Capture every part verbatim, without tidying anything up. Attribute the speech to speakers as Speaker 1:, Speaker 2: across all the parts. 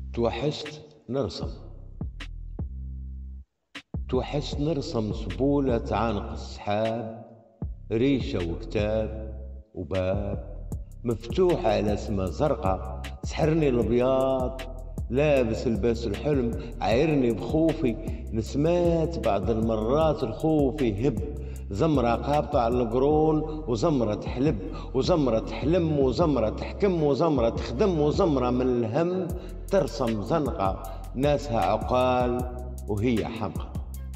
Speaker 1: توحشت نرسم. توحشت نرسم سبولة عنق السحاب، ريشة وكتاب وباب مفتوح على سما زرقاء. سحرني الابيض لابس لباس الحلم، عايرني بخوفي نسمات بعض المرات الخوف يهب. زمرة قابطة على القرون وزمرة تحلب وزمرة تحلم وزمرة تحكم وزمرة تخدم وزمرة من الهم ترسم زنقة ناسها عقال وهي حمقى.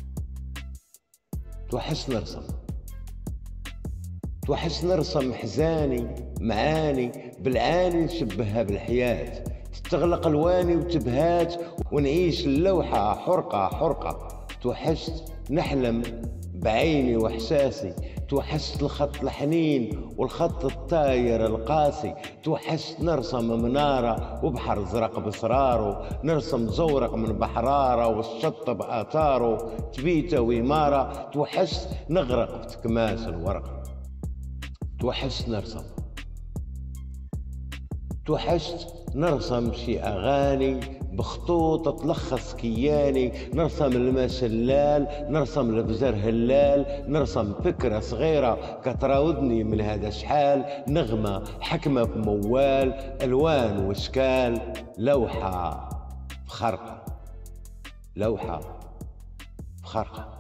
Speaker 1: توحش نرسم. توحش نرسم حزاني معاني بالعاني نشبهها بالحياة، تتغلق الواني وتبهات ونعيش اللوحة حرقة حرقة. توحشت نحلم بعيني واحساسي، توحشت الخط الحنين والخط الطاير القاسي. توحشت نرسم منارة وبحر زرق بسراره، نرسم زورق من بحرارة والشط بآثاره، تبيته وإمارة. توحشت نغرق في تكماس الورق. توحشت نرسم. توحشت نرسم شي أغاني بخطوط تلخص كياني، نرسم الماء شلال، نرسم البزر هلال، نرسم فكرة صغيرة كتراودني من هذا شحال. نغمة حكمة في موال، ألوان واشكال، لوحة في خرقة. لوحة في خرقة.